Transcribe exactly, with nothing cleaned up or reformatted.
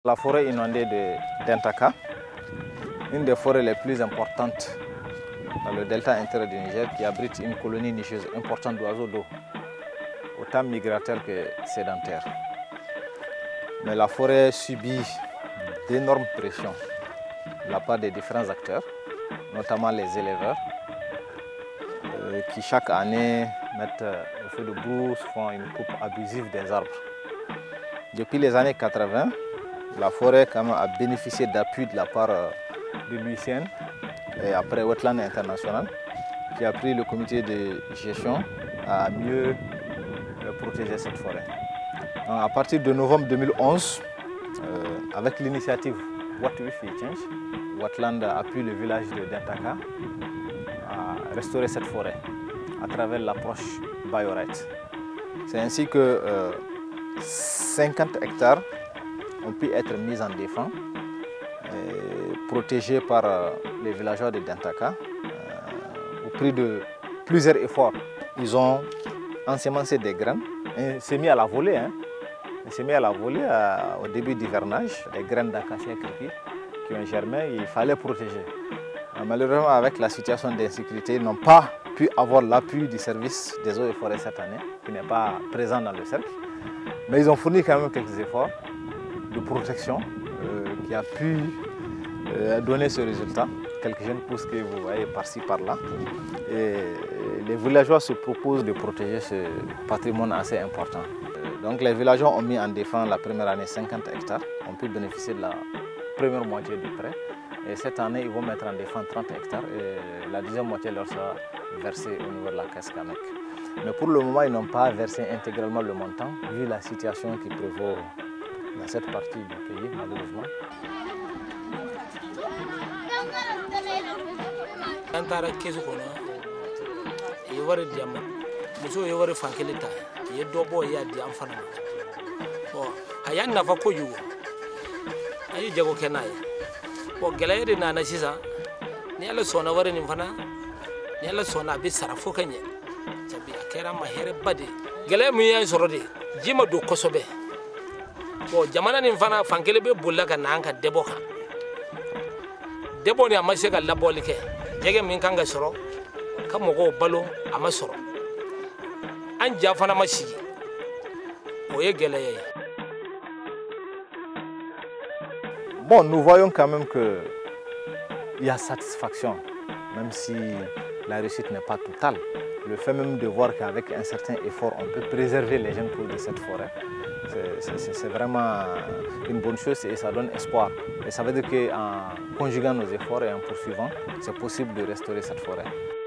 La forêt inondée de d'Intaka, une des forêts les plus importantes dans le delta intérieur du Niger, qui abrite une colonie nicheuse importante d'oiseaux d'eau, autant migrateurs que sédentaires. Mais la forêt subit d'énormes pressions de la part des différents acteurs, notamment les éleveurs, euh, qui chaque année mettent le feu de brousse, font une coupe abusive des arbres. Depuis les années quatre-vingt, la forêt quand même a bénéficié d'appui de la part euh, de l'U I C N et après Wetland International, qui a pris le comité de gestion à mieux euh, protéger cette forêt. Donc, à partir de novembre deux mille onze, euh, avec l'initiative What If We Change, Wetland appuie le village de d'Intaka à restaurer cette forêt à travers l'approche Bioright. C'est ainsi que euh, cinquante hectares ont pu être mis en défense, protégés par euh, les villageois de d'Intaka. Euh, au prix de plusieurs efforts, ils ont ensemencé des graines et c'est mis à la volée. Hein. C'est mis à la volée euh, au début d'hivernage, des graines d'acacia crépi qui ont germé, il fallait protéger. Euh, malheureusement, avec la situation d'insécurité, ils n'ont pas pu avoir l'appui du service des eaux et forêts cette année, qui n'est pas présent dans le cercle. Mais ils ont fourni quand même quelques efforts de protection euh, qui a pu euh, donner ce résultat. Quelques jeunes pousses que vous voyez par-ci, par-là. Et les villageois se proposent de protéger ce patrimoine assez important. Donc les villageois ont mis en défense la première année cinquante hectares, ont pu bénéficier de la première moitié du prêt. Et cette année, ils vont mettre en défense trente hectares et la deuxième moitié leur sera versée au niveau de la caisse Kamek. Mais pour le moment, ils n'ont pas versé intégralement le montant, vu la situation qui prévaut dans cette partie du pays, malheureusement. Bon, jamana ni fana fankele be bolla ka nan ka debo kan debo ni amase ka laboli ke jege min kan ga soro ka mogo balo ama soro an ja fana ma sigi o ye geleye. Bon, nous voyons quand même que il y a satisfaction, même si la réussite n'est pas totale. Le fait même de voir qu'avec un certain effort, on peut préserver les jeunes cours de cette forêt, c'est vraiment une bonne chose et ça donne espoir. Et ça veut dire qu'en conjuguant nos efforts et en poursuivant, c'est possible de restaurer cette forêt.